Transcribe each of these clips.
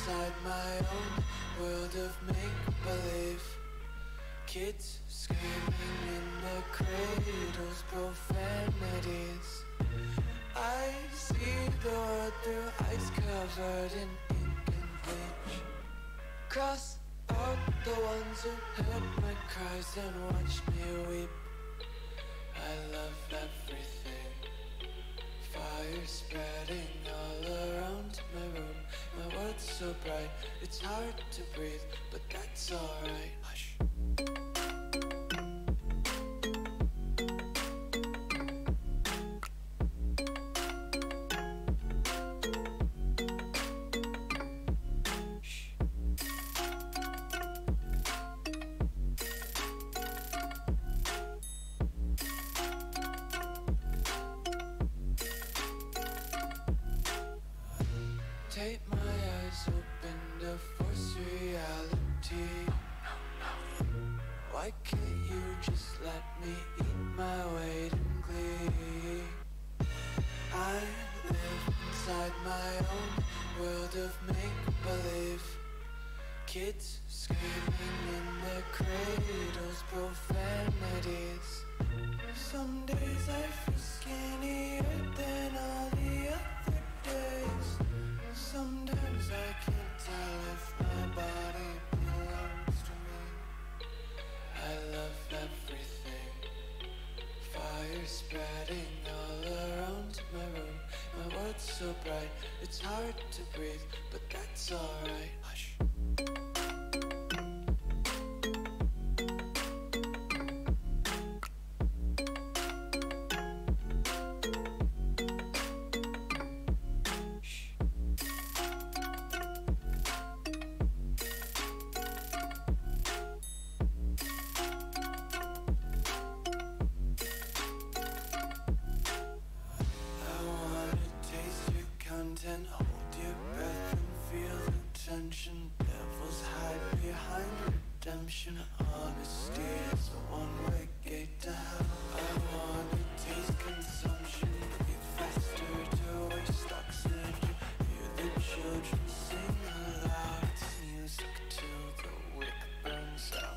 inside my own world of make-believe. Kids screaming in the cradles, profanities. I see the world through ice covered in ink and bleach. Cross out the ones who heard my cries and watched me weep. I love everything. Fire spreading all around my room. My world's so bright, it's hard to breathe, but that's alright. Hush. Tape my eyes open to force reality. Why can't you just let me eat my weight in glee? I live inside my own world of make-believe. Kids screaming in their cradles, profanities. Some days I feel skinnier than all the other days. Sometimes I can't tell if my body belongs to me. I love everything. Fire spreading all around my room. My world's so bright, it's hard to breathe, but that's alright. Hush. Hold your breath and feel the tension. Devils hide behind redemption. Honesty is a one-way gate to hell. I wanna taste consumption. Breathe faster to waste oxygen. Hear the children sing aloud. It's music till the wick burns out.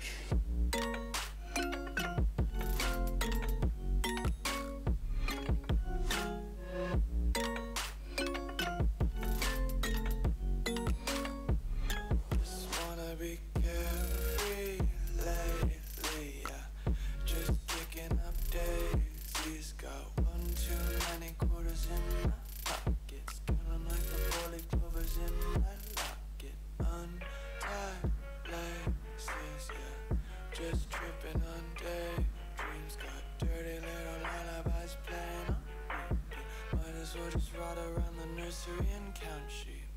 Be carefree lately, yeah. Just kicking up daisies. Got one too many quarters in my pockets. Count 'em like the 4-leaf clovers in my locket. Untied laces, yeah. Just tripping on daydreams. Got dirty little lullabies playing on repeat. Might as well just ride around the nursery and count sheep.